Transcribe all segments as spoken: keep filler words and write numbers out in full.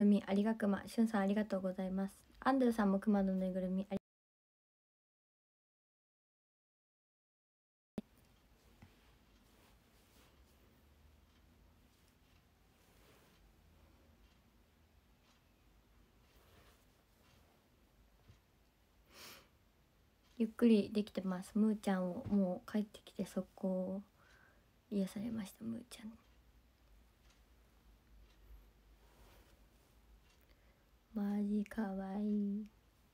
みありがくま、しゅんさんありがとうございます。アンドゥさんも熊のぬいぐるみありゆっくりできてます。むーちゃんをもう帰ってきて速攻癒されました。むーちゃんマジかわいい。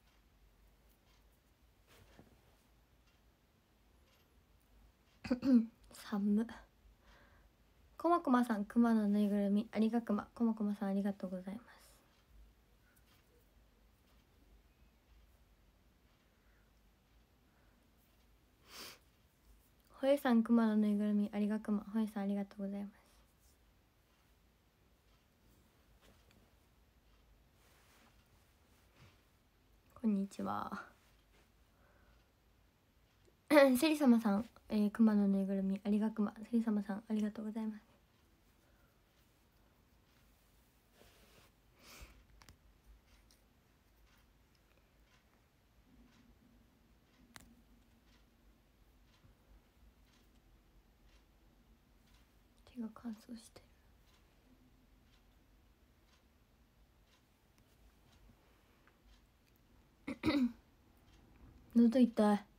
寒っ。こまこまさん、熊のぬいぐるみありがくま。こまこまさんありがとうございます。ほえさん、熊のぬいぐるみありがくま。ほえさんありがとうございます。こんにちは。セリ様さん、えー、熊のぬいぐるみありがくま。セリ様さんありがとうございます。手が乾燥してる。喉痛い。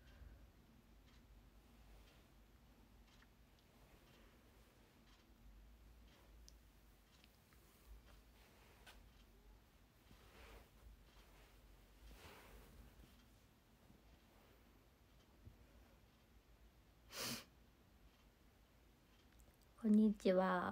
こんにちは。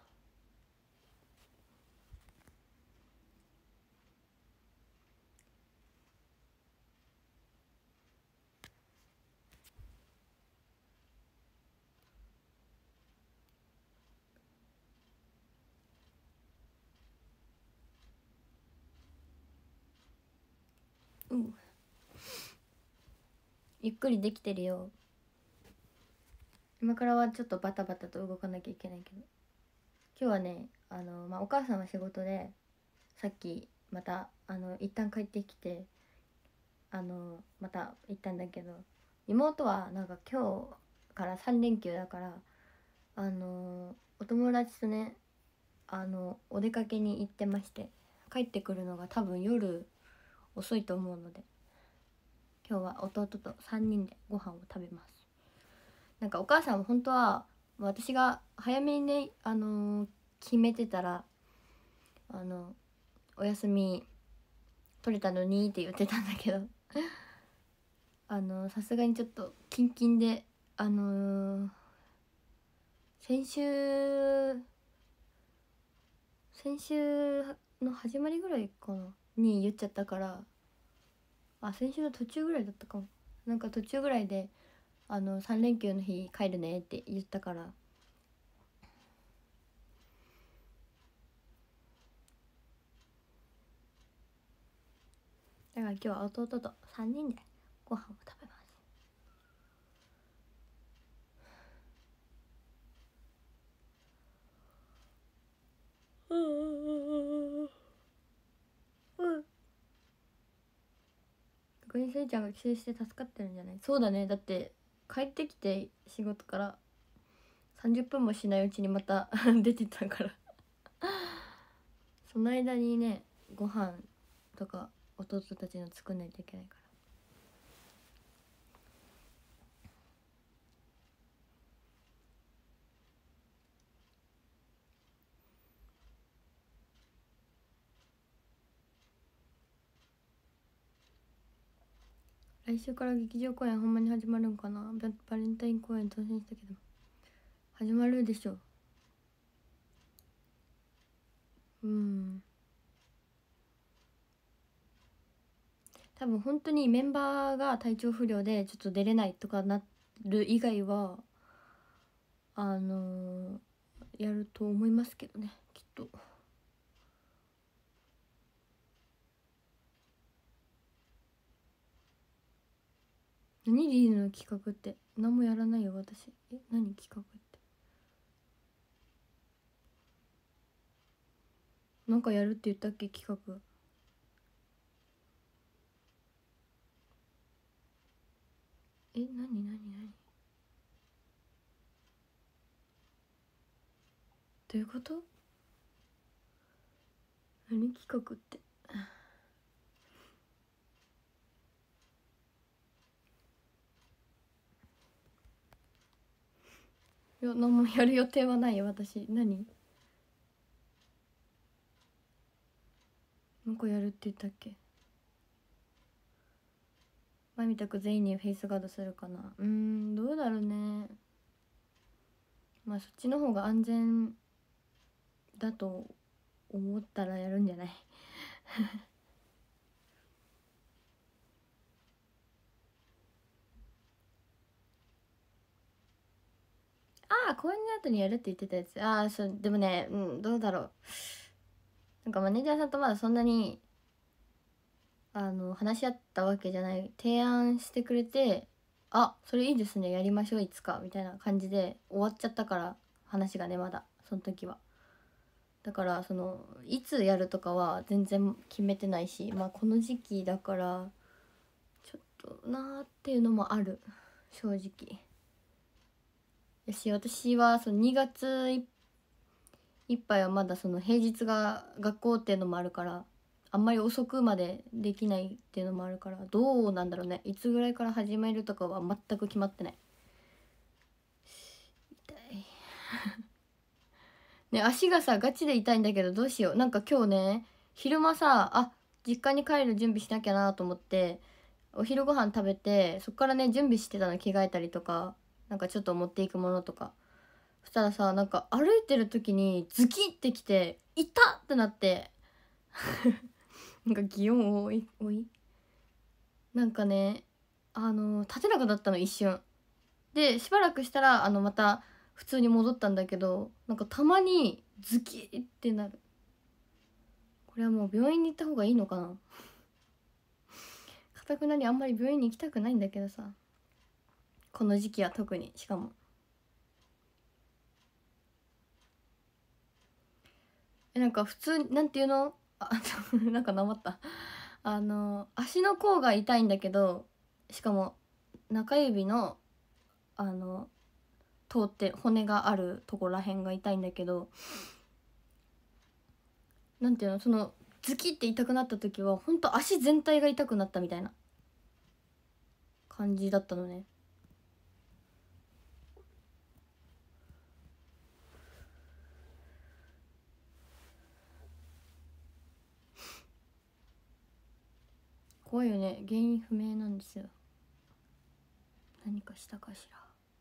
うん。ゆっくりできてるよ。今からはちょっとバタバタと動かなきゃいけないけど、今日はね、あの、まあ、お母さんは仕事でさっきまたあの一旦帰ってきて、あのまた行ったんだけど、妹はなんか今日からさん連休だから、あのお友達とね、あのお出かけに行ってまして、帰ってくるのが多分夜遅いと思うので、今日は弟とさんにんでご飯を食べます。なんかお母さんも本当は私が早めにね、あのー決めてたら、あのお休み取れたのにって言ってたんだけどあのさすがにちょっとキンキンで、あのー先週先週の始まりぐらいかなに言っちゃったから、あ、先週の途中ぐらいだったかも。なんか途中ぐらいで、あのさん連休の日帰るねって言ったから、だから今日は弟とさんにんでご飯を食べます。うんうん。逆にせいちゃんが帰省して助かってるんじゃない？そうだね。だって帰ってきて仕事からさんじゅっぷんもしないうちにまた出てたからその間にね、ご飯とか弟たちの作んないといけないから。来週から劇場公演ほんまに始まるんかな。ババレンタイン公演当選したけど始まるでしょ。うん、多分本当にメンバーが体調不良でちょっと出れないとかなる以外は、あのー、やると思いますけどね、きっと。何リーの企画って？何もやらないよ私。え、何企画って？ なんかやるって言ったっけ企画。え、なになになに、どういうこと？何企画って。いや、何もやる予定はないよ私。何？なんかやるって言ったっけ？前みたく全員にフェイスガードするかな。うーん、どうだろうね。まあそっちの方が安全だと思ったらやるんじゃない？ああ、公演の後にやるって言ってたやつ。ああ、そう、でもね、うん、どうだろう。なんかマネージャーさんとまだそんなにあの話し合ったわけじゃない。提案してくれて、あ、それいいですね、やりましょういつかみたいな感じで終わっちゃったから、話がね、まだその時は。だからそのいつやるとかは全然決めてないし、まあこの時期だからちょっとなーっていうのもある、正直。やし、私はそのにがついいっぱいはまだその平日が学校っていうのもあるから、あんまり遅くまでできないっていうのもあるから、どうなんだろうね、いつぐらいから始めるとかは全く決まってない。痛いね、足がさガチで痛いんだけど、どうしよう。なんか今日ね、昼間さ、あ、実家に帰る準備しなきゃなと思ってお昼ご飯食べて、そっからね準備してたの、着替えたりとか、なんかちょっと持っていくものとか。そしたらさ、なんか歩いてる時にズキってきて、痛っってなって、なんか擬音多い多いなんかね、あの立てなくなったの一瞬で、しばらくしたらあのまた普通に戻ったんだけど、なんかたまにズキってなる。これはもう病院に行った方がいいのかな。かたくなにあんまり病院に行きたくないんだけどさ、この時期は特に。しかもえ、なんか普通なんていうの、あなんかなまった。あの足の甲が痛いんだけど、しかも中指のあの通って骨があるところらへんが痛いんだけど、なんていうの、そのズキって痛くなった時はほんと足全体が痛くなったみたいな感じだったのね。怖いよね、原因不明なんですよ。何かしたかしら。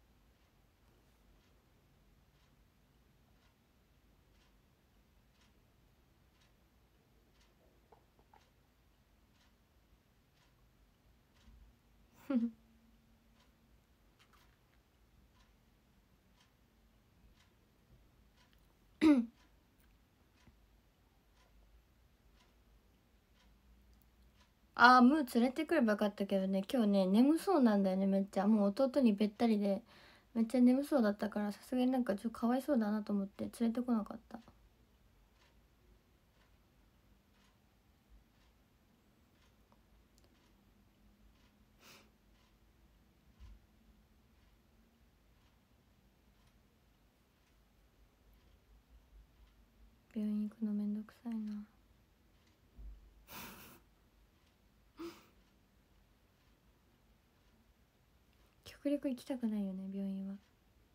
あー、ムー連れてくればよかったけどね、今日ね眠そうなんだよね、めっちゃ。もう弟にべったりでめっちゃ眠そうだったから、さすがになんかちょっとかわいそうだなと思って連れてこなかった。病院行くのめんどくさいな。極力行きたくないよね、病院は。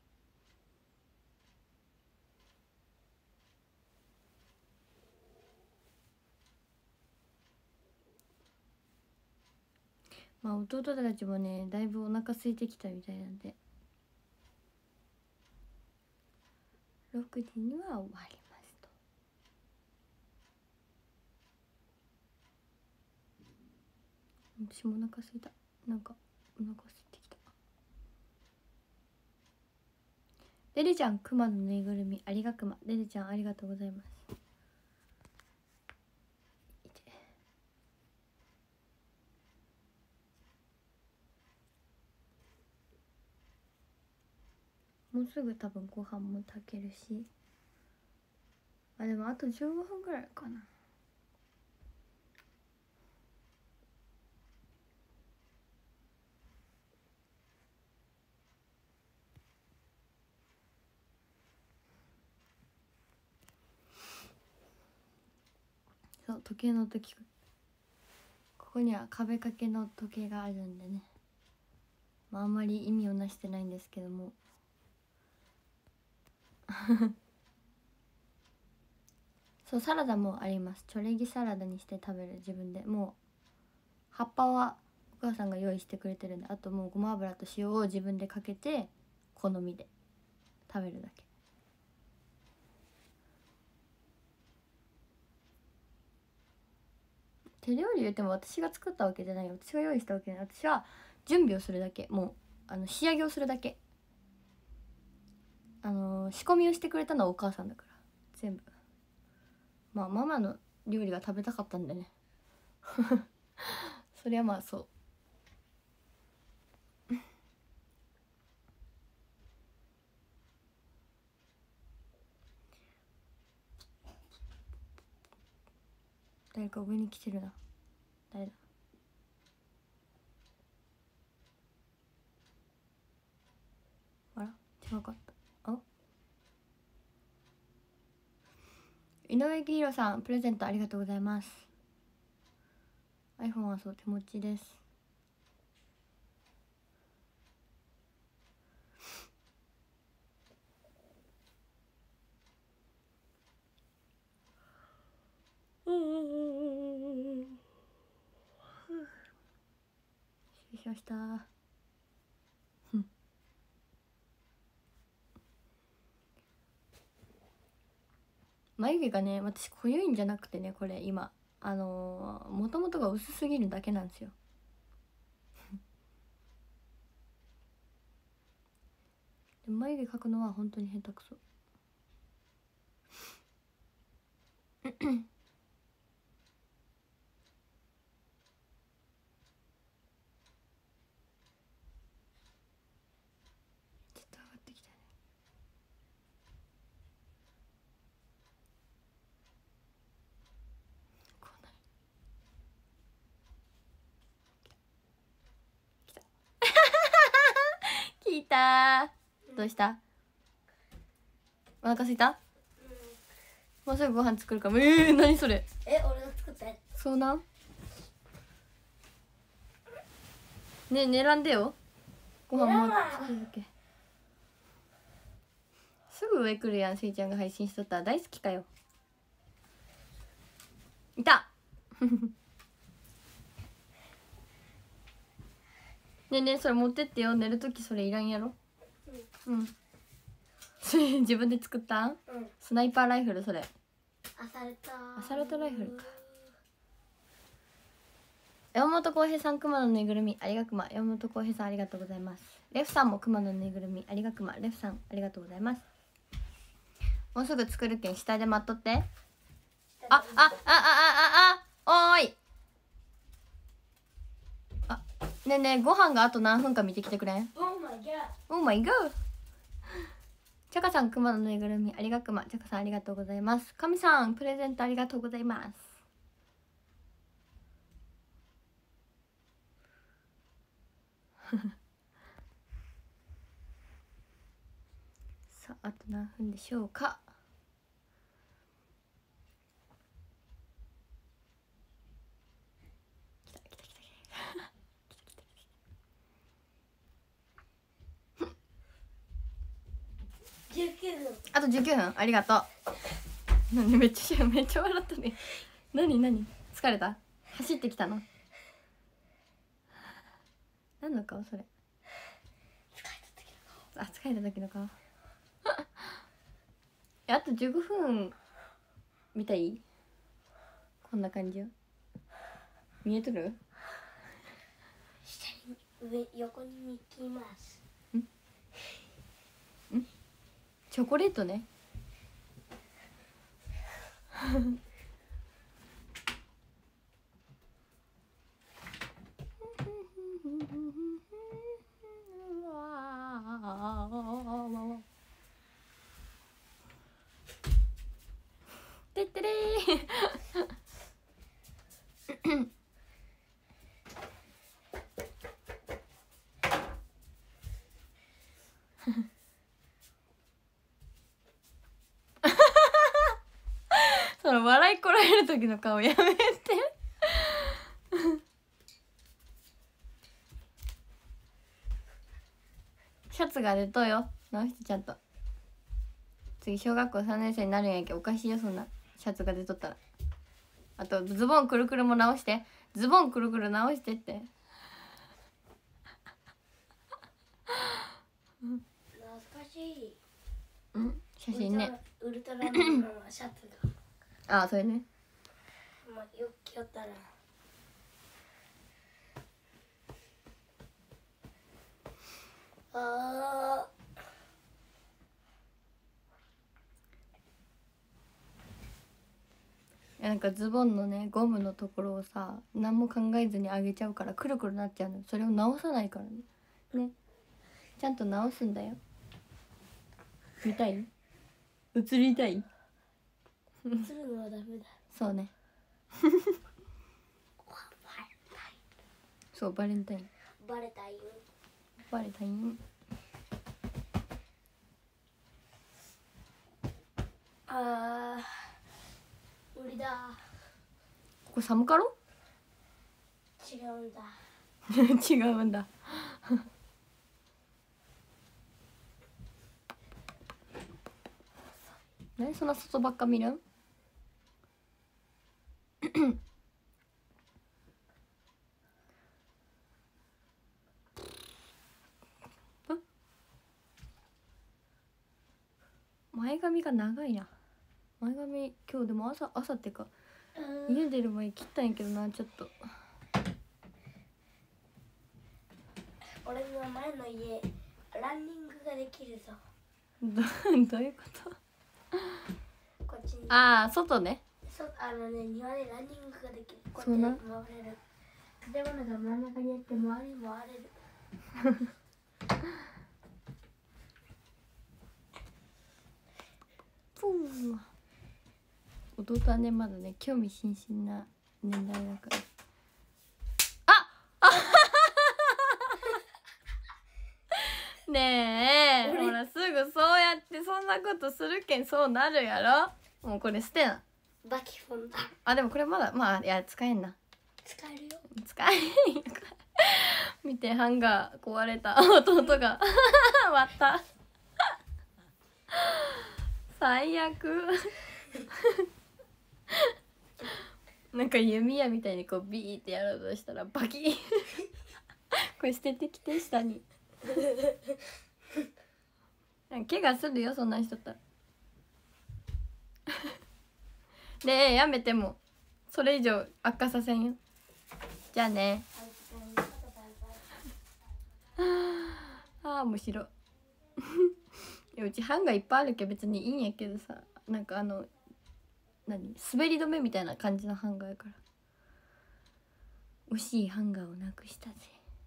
まあ弟たちもねだいぶお腹空いてきたみたいなんで、ろくじには終わりますと。私もお腹空いた。なんかお腹空いてきた。デレちゃん、クマのぬいぐるみありがくま。デレちゃんありがとうございます。もうすぐ多分ご飯も炊けるし、 あでもあとじゅうごふんぐらいかな。そう時計の時ここには壁掛けの時計があるんでね、まあ、あんまり意味をなしてないんですけどもそうサラダもあります。チョレギサラダにして食べる。自分でもう葉っぱはお母さんが用意してくれてるんで、あともうごま油と塩を自分でかけて好みで食べるだけ。手料理言っても私が作ったわけじゃないよ。私が用意したわけじゃない。私は準備をするだけ。もうあの仕上げをするだけ。あのー、仕込みをしてくれたのはお母さんだから全部。まあママの料理が食べたかったんでねそりゃまあそう誰か上に来てるな。誰だ。あら違かった。あ井上幸宏さんプレゼントありがとうございます。 iPhone はそう手持ちです。失礼しました眉毛がね、私濃いんじゃなくてね、これ今あのー、もともとが薄すぎるだけなんですよで眉毛描くのは本当に下手くそちょっと上がってきたね。こうなる。来た聞いた。どうした？お腹すいた？もうすぐご飯作るから。えー、何それ。 え、俺が作ったやつ。 そうなんねえ、狙んでよ。ご飯もう作るだけ。すぐ上来るやん。せいちゃんが配信しとったら大好きかよ。いたねえねえ、それ持ってってよ。寝るときそれいらんやろ。うん、うん自分で作ったん、うん、スナイパーライフル。それアサルトアサルトライフルか。山本浩平さん、熊のぬいぐるみありがくま。山本浩平さんありがとうございます。レフさんも熊のぬいぐるみありがくま。レフさんありがとうございます。もうすぐ作るけん下で待っとって。あああああああおーい。あねえねえ、ご飯があと何分か見てきてくれん？ Oh my god Oh my god。チャカさん、熊のぬいぐるみありがくま。チャカさんありがとうございます。神さんプレゼントありがとうございますさあ、あと何分でしょうか。来た来た来た来たじゅうきゅうふん。 あとじゅうきゅうふん。ありがとう。何めっちゃめっちゃ笑ったね。何何疲れた？走ってきたの？何の顔それ？あ、疲れた時の顔え、あとじゅうごふん見たい？こんな感じよ。見えとる？ 下に上横にミッキーマウス。 ん？ん？チョコレートねその笑いこらえる時の顔やめてシャツが出とうよ、直してちゃんと。次小学校さんねん生になるんやけどおかしいよそんなシャツが出とったら。あとズボンくるくるも直して、ズボンくるくる直してって。 懐かしい。 うん写真ね。 ウルトラマンのシャツがああそれね。 まあ、よく着よったらあーなんかズボンのねゴムのところをさ何も考えずに上げちゃうからくるくるなっちゃうの。それを直さないからね。ねちゃんと直すんだよ。見たい？映りたい？ 映るのはダメだ。 そうねそうバレンタインバレたよ。 バレンタイン。 あー無理だ。 ここ寒かろ？ 違うんだ。 違うんだ何そんな外ばっか見るん？前髪が長いな。前髪今日でも朝朝ってか家出る前切ったんやけどな。ちょっと俺の前の家ランニングができるぞ。 どどういうこと？ こっちにああ外ね。 そあのね庭でランニングができる。こそうなうやって回れる。建物が真ん中にあって周り回れる。 プー弟はねまだね興味津々な年代だから。ああねえほらすぐそうやってそんなことするけんそうなるやろ。もうこれ捨てな。 バキフォンだ。 あでもこれまだまあいや使えんな。 使えるよ。 使えんよ見てハンガー壊れた弟が割った最悪なんか弓矢みたいにこうビーってやろうとしたらバキッこれ捨ててきて下に怪我するよそんな人ったらでやめてもそれ以上悪化させんよ。じゃあねあー面白いうちハンガーいっぱいあるけど別にいいんやけどさ、なんかあの何滑り止めみたいな感じのハンガーやから惜しいハンガーをなくしたぜ。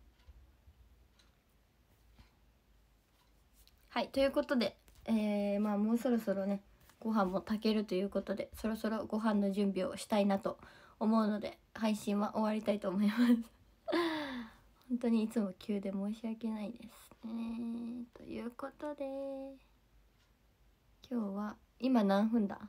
はいということで、えー、まあもうそろそろねご飯も炊けるということでそろそろご飯の準備をしたいなと思うので配信は終わりたいと思います本当にいつも急で申し訳ないですね。ということで今日は今何分だ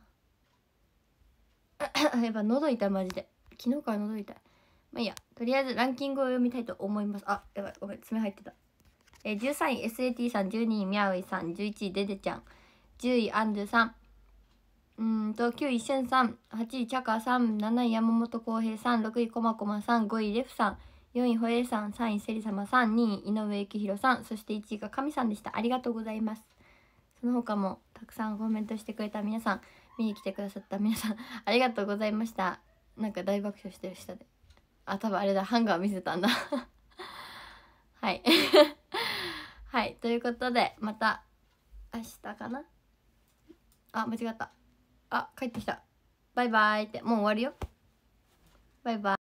やっぱ喉痛いマジで昨日から喉痛い。まあいいやとりあえずランキングを読みたいと思います。あやばいごめん爪入ってた。えー、じゅうさんい エスエーティー さん、じゅうにいみゃういさん、じゅういちいデデちゃん、じゅういアンドゥさん、うーんときゅういしゅんさん、はちいチャカさん、なない山本浩平さん、ろくいこまこまさん、ごいレフさん、よんいホエイさん、さんいセリ様さん、にい井上幸宏さん、そしていちいが神さんでした。ありがとうございます。その他もたくさんコメントしてくれた皆さん、見に来てくださった皆さんありがとうございました。なんか大爆笑してる下で、あ多分あれだハンガー見せたんだはいはいということでまた明日かなあ間違ったあ帰ってきたバイバイってもう終わるよバイバイ。